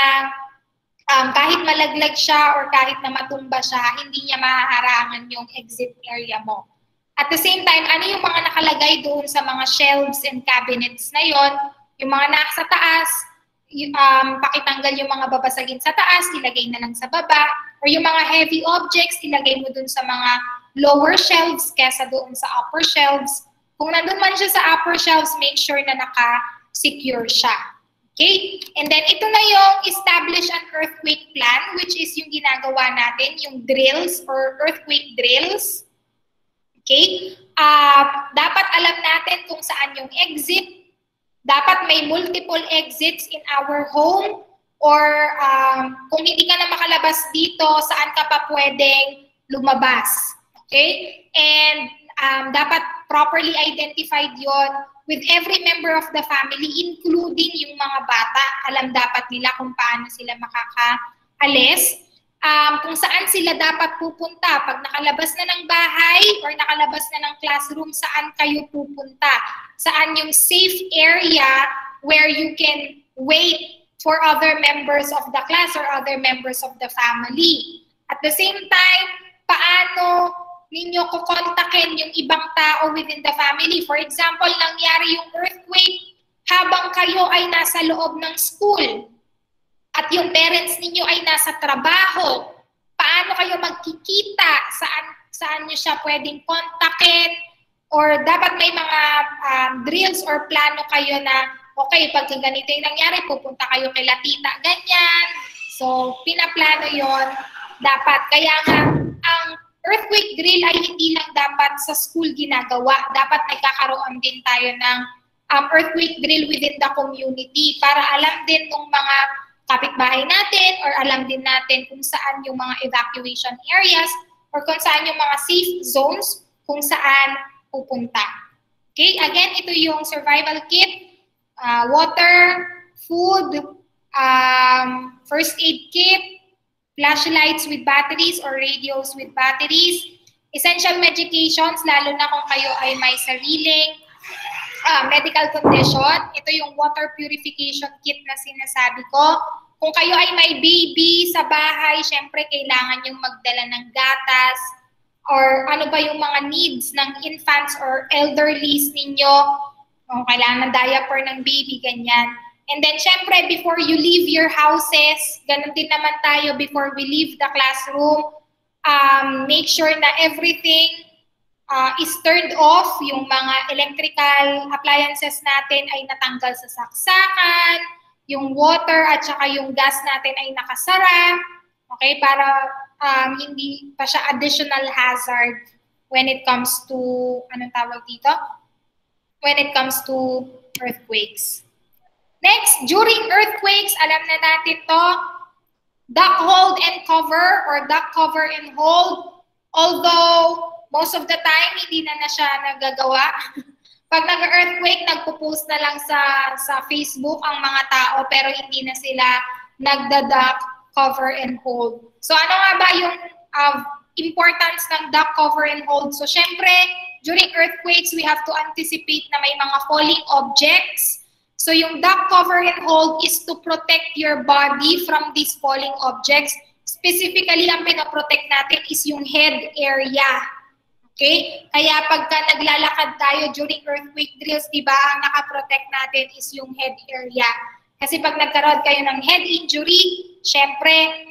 kahit malaglag siya or kahit na matumba siya, hindi niya mahaharangan yung exit area mo. At the same time, ano yung mga nakalagay doon sa mga shelves and cabinets na yon? Yung mga nasa taas, pakitanggal yung mga babasagin sa taas, ilagay na lang sa baba. Or yung mga heavy objects, ilagay mo dun sa mga lower shelves kesa doon sa upper shelves. Kung nandun man siya sa upper shelves, make sure na naka-secure siya. Okay? And then ito na yung establish an earthquake plan, which is yung ginagawa natin, yung drills or earthquake drills. Okay? Dapat alam natin kung saan yung exit. Dapat may multiple exits in our home, or kung hindi ka na makalabas dito, saan ka pa pwedeng lumabas. Okay? And dapat properly identified yon with every member of the family, including yung mga bata. Alam dapat nila kung paano sila makakaalis. Kung saan sila dapat pupunta. Pag nakalabas na ng bahay or nakalabas na ng classroom, saan kayo pupunta? Saan yung safe area where you can wait for other members of the class or other members of the family. At the same time, paano ninyo kukontakin yung ibang tao within the family? For example, nangyari yung earthquake habang kayo ay nasa loob ng school at yung parents ninyo ay nasa trabaho. Paano kayo magkikita? Saan nyo siya pwedeng kontakin? Or dapat may mga drills or plano kayo na, okay, pagka ganito yung nangyari, pupunta kayo kay Latita, ganyan. So, pinaplano yon dapat. Kaya nga, ang earthquake drill ay hindi lang dapat sa school ginagawa. Dapat nagkakaroon din tayo ng earthquake drill within the community para alam din ng mga kapitbahay natin or alam din natin kung saan yung mga evacuation areas or kung saan yung mga safe zones kung saan pupunta. Okay, again, ito yung survival kit, water, food, first aid kit, flashlights with batteries or radios with batteries, essential medications, lalo na kung kayo ay may sariling medical condition. Ito yung water purification kit na sinasabi ko. Kung kayo ay may baby sa bahay, syempre kailangan yung magdala ng gatas, or ano ba yung mga needs ng infants or elderlies ninyo. Kung kailangan ng diaper ng baby, ganyan. And then, syempre, before you leave your houses, ganun din naman tayo before we leave the classroom, make sure na everything is turned off. Yung mga electrical appliances natin ay natanggal sa saksakan, yung water at saka yung gas natin ay nakasara. Okay, para hindi pa siya additional hazard when it comes to, anong tawag dito? When it comes to earthquakes. Next, during earthquakes, alam na natin to, duck hold and cover or duck cover and hold. Although, most of the time, hindi na siya nagagawa. Pag nag-earthquake, nagpo-post na lang sa Facebook ang mga tao pero hindi na sila nagda-duck, cover, and hold. So ano nga ba yung importance ng duck, cover, and hold? So syempre, during earthquakes, we have to anticipate na may mga falling objects. So yung duck, cover, and hold is to protect your body from these falling objects. Specifically, ang pinoprotect natin is yung head area. Okay? Kaya pagka naglalakad tayo during earthquake drills, di ba, ang nakaprotect natin is yung head area. Kasi pag nagkaroon kayo ng head injury, syempre,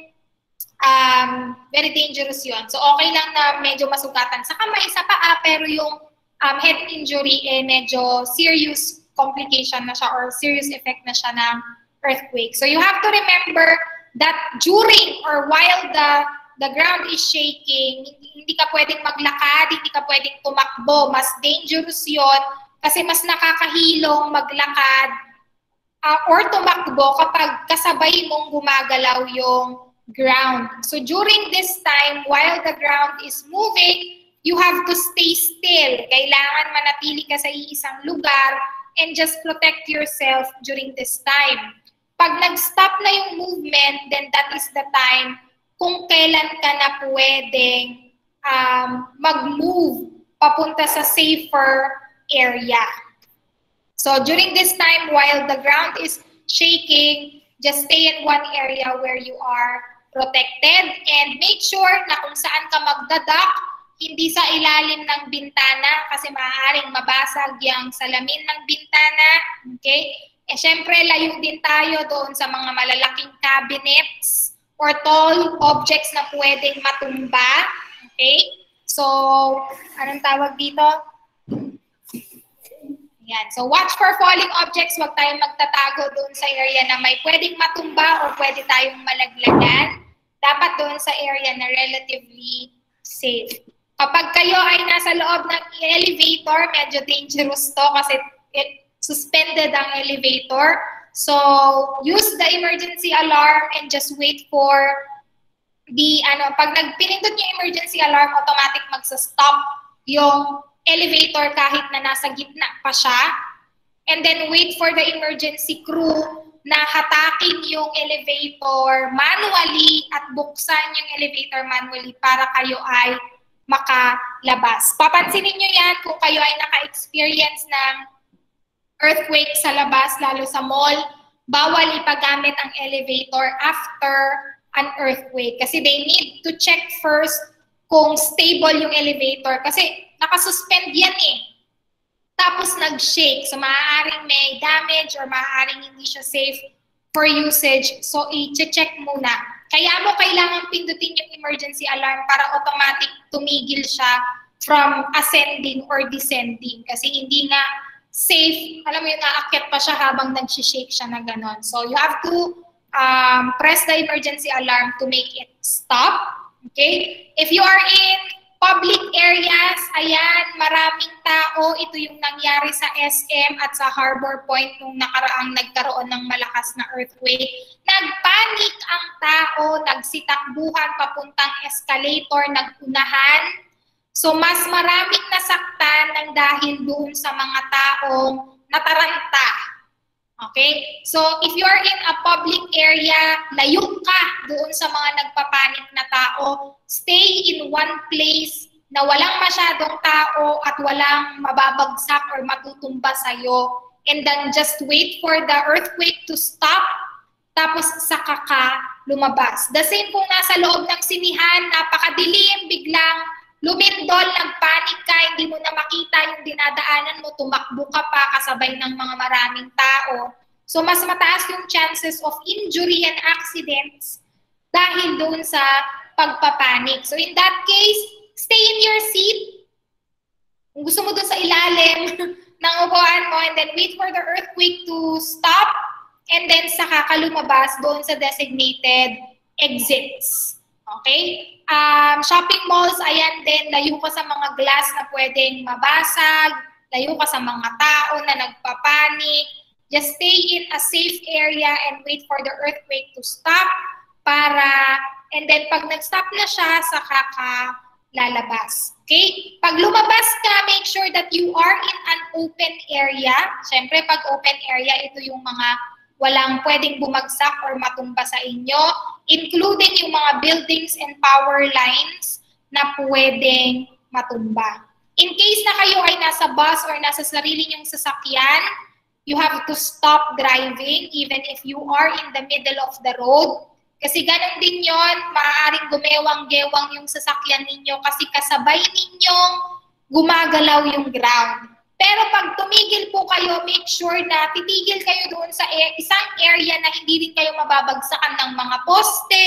very dangerous yun. So okay lang na medyo masugatan sa kamay, sa paa, pero yung head injury, medyo serious complication na siya or serious effect na siya ng earthquake. So you have to remember that during or while the ground is shaking, hindi ka pwedeng maglakad, hindi ka pwedeng tumakbo. Mas dangerous yon kasi mas nakakahilong maglakad or tumakbo kapag kasabay mong gumagalaw yung ground. So during this time, while the ground is moving, you have to stay still. Kailangan manatili ka sa iisang lugar and just protect yourself during this time. Pag nag-stop na yung movement, then that is the time kung kailan ka na pwedeng mag-move papunta sa safer area. So during this time, while the ground is shaking, just stay in one area where you are protected and make sure na kung saan ka magdadak, hindi sa ilalim ng bintana kasi maaaring mabasag yung salamin ng bintana. Okay? Eh syempre, layo din tayo doon sa mga malalaking cabinets or tall objects na pwedeng matumba. Okay? So, anong tawag dito? Yan. So, watch for falling objects. Huwag tayong magtatago doon sa area na may pwedeng matumba or pwede tayong malaglagan. Dapat doon sa area na relatively safe. Kapag kayo ay nasa loob ng elevator, medyo dangerous to kasi suspended ang elevator. So, use the emergency alarm and just wait for the, pag pinindot yung emergency alarm, automatic magsa-stop yung elevator kahit na nasa gitna pa siya. And then wait for the emergency crew na hatakin yung elevator manually at buksan yung elevator manually para kayo ay makalabas. Papansinin nyo yan kung kayo ay naka-experience ng earthquake sa labas, lalo sa mall, bawal ipagamit ang elevator after an earthquake. Kasi they need to check first kung stable yung elevator. Kasi nakasuspend yan eh. Tapos nag-shake. So maaaring may damage or maaaring hindi siya safe for usage. So i-check muna. Kaya mo kailangan pindutin yung emergency alarm para automatic tumigil siya from ascending or descending. Kasi hindi nga safe, alam mo yun, naakyat pa siya habang nag-shake siya na gano'n. So you have to press the emergency alarm to make it stop. Okay? If you are in public areas, ayan, maraming tao. Ito yung nangyari sa SM at sa Harbor Point nung nagkaroon ng malakas na earthquake. Nagpanik ang tao, nagsitakbuhan papuntang escalator, nagunahan. So mas maraming nasaktan ng dahil doon sa mga taong nataranta. Okay? So if you are in a public area, layo ka doon sa mga nagpapanik na tao. Stay in one place na walang masyadong tao at walang mababagsak or matutumba sa'yo. And then just wait for the earthquake to stop. Tapos saka ka lumabas. The same kung nasa loob ng sinihan, napakadilim, biglang lumindol, nagpanik ka, hindi mo na makita yung dinadaanan mo, tumakbo ka pa kasabay ng mga maraming tao. So mas mataas yung chances of injury and accidents dahil doon sa pagpapanik. So in that case, stay in your seat. Kung gusto mo doon sa ilalim ng upuan mo, and then wait for the earthquake to stop, and then saka ka lumabas doon sa designated exits. Okay? Shopping malls, ayan din, layo ka sa mga glass na pwedeng mabasag, layo ka sa mga tao na nagpapanik, Just stay in a safe area and wait for the earthquake to stop and then pag nag-stop na siya, saka ka lalabas. Okay? Pag lumabas ka, make sure that you are in an open area. Siyempre, pag open area, ito yung mga walang pwedeng bumagsak or matumba sa inyo, including yung mga buildings and power lines na pwedeng matumba. In case na kayo ay nasa bus or nasa sarili nyong sasakyan, you have to stop driving even if you are in the middle of the road. Kasi ganun din yon, maaaring gumewang-gewang yung sasakyan ninyo kasi kasabay ninyong gumagalaw yung ground. Pero pag tumigil po kayo, make sure na titigil kayo doon sa isang area na hindi rin kayo mababagsakan ng mga poste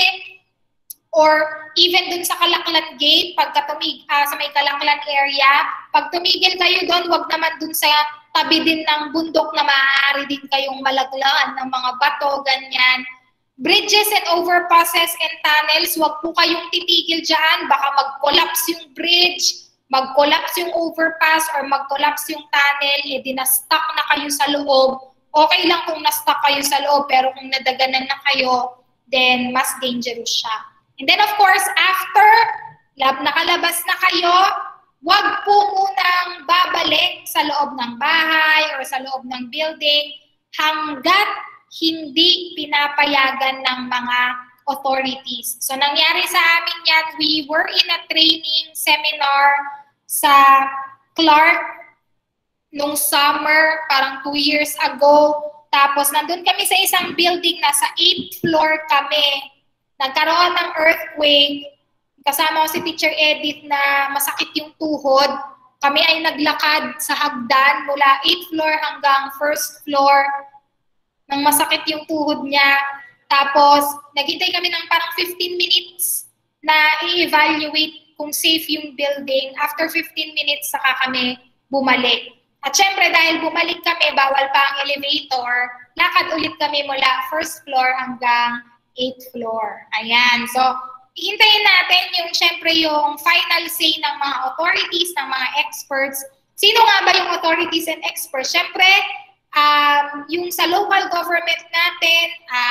or even doon sa Kalaklan Gate, sa may Kalaklan area, pag tumigil kayo doon, wag naman doon sa tabi din ng bundok na maaari din kayong malaglaan ng mga bato, ganyan. Bridges and overpasses and tunnels, wag po kayong titigil dyan. Baka mag-collapse yung bridge, mag-collapse yung overpass, or mag-collapse yung tunnel, na-stuck na kayo sa loob. Okay lang kung na-stuck kayo sa loob, pero kung nadaganan na kayo, then mas dangerous siya. And then of course, after nakalabas na kayo, wag po munang babalik sa loob ng bahay or sa loob ng building hanggat hindi pinapayagan ng mga authorities. So nangyari sa amin yan, we were in a training seminar sa Clark nung summer, parang 2 years ago. Tapos nandun kami sa isang building, nasa 8th floor kami. Nagkaroon ng earthquake. Kasama ko si Teacher Edith na masakit yung tuhod. Kami ay naglakad sa hagdan mula 8th floor hanggang 1st floor. Nang masakit yung tuhod niya. Tapos, naghintay kami ng parang 15 minutes na i-evaluate kung safe yung building. After 15 minutes, saka kami bumalik. At syempre, dahil bumalik kami, bawal pa ang elevator, lakad ulit kami mula 1st floor hanggang 8th floor. Ayan. So, ihintayin natin yung syempre yung final say ng mga authorities, ng mga experts. Sino nga ba yung authorities and experts? Syempre, yung sa local government natin,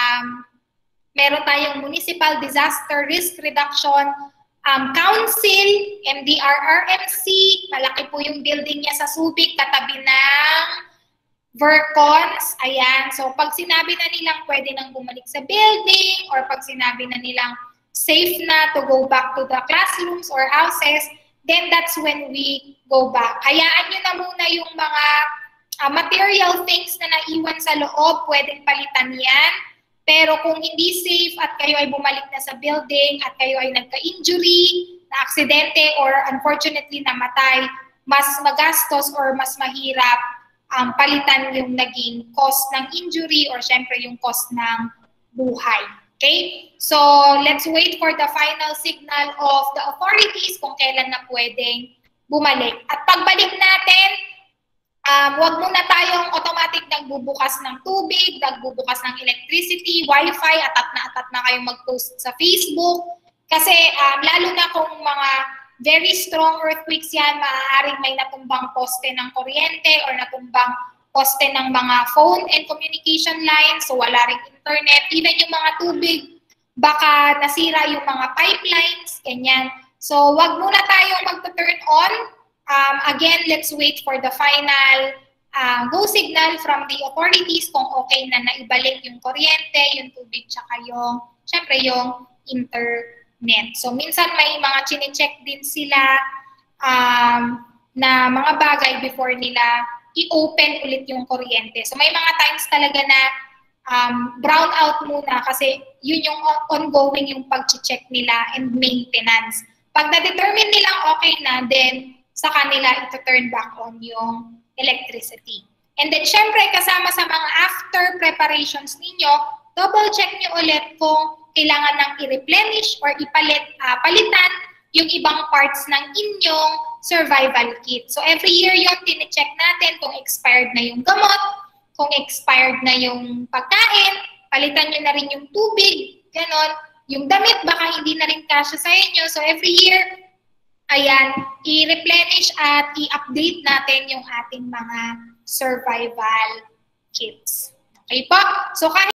meron tayong Municipal Disaster Risk Reduction Council, MDRRMC, malaki po yung building niya sa Subic, katabi ng Vercons. Ayan, so pag sinabi na nilang pwede nang bumalik sa building or pag sinabi na nilang safe na to go back to the classrooms or houses, then that's when we go back. Hayaan nyo na muna yung mga material things na naiwan sa loob, pwedeng palitan yan. Pero kung hindi safe at kayo ay bumalik na sa building at kayo ay nagka-injury, na aksidente, or unfortunately namatay, mas magastos or mas mahirap palitan yung naging cost ng injury or syempre yung cost ng buhay. Okay? So, let's wait for the final signal of the authorities kung kailan na pwedeng bumalik. At pagbalik natin, wag muna tayong automatic nagbubukas ng tubig, nagbubukas ng electricity, wifi, atat na kayong mag-post sa Facebook. Kasi lalo na kung mga very strong earthquakes yan, maaaring may natumbang poste ng kuryente or natumbang poste ng mga phone and communication lines, so wala ring internet. Even yung mga tubig, baka nasira yung mga pipelines, ganyan. So wag muna tayong mag-turn on. Again, let's wait for the final go signal from the authorities kung okay na naibalik yung kuryente, yung tubig, tsaka yung, syempre, yung internet. So, minsan may mga chine-check din sila na mga bagay before nila i-open ulit yung kuryente. So, may mga times talaga na brown out muna kasi yun yung ongoing yung pag-check nila and maintenance. Pag na-determine nilang okay na, then sa kanila ito turn back on yung electricity. And then, syempre, kasama sa mga after preparations ninyo, double check nyo ulit kung kailangan nang i-replenish or palitan yung ibang parts ng inyong survival kit. So, every year yun, tine-check natin kung expired na yung gamot, kung expired na yung pagkain, palitan nyo na rin yung tubig, ganon. Yung damit, baka hindi na rin kasya sa inyo. So, every year, ayan, i-replenish at i-update natin yung ating mga survival kits. Okay po? So kahit